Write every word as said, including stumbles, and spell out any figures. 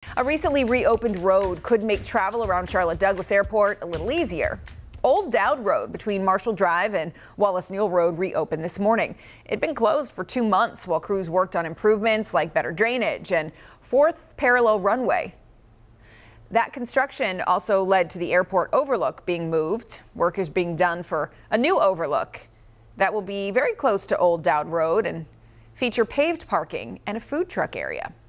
A recently reopened road could make travel around Charlotte Douglas Airport a little easier. Old Dowd Road between Marshall Drive and Wallace Neal Road reopened this morning. It'd been closed for two months while crews worked on improvements like better drainage and fourth parallel runway. That construction also led to the airport overlook being moved. Work is being done for a new overlook that will be very close to Old Dowd Road and feature paved parking and a food truck area.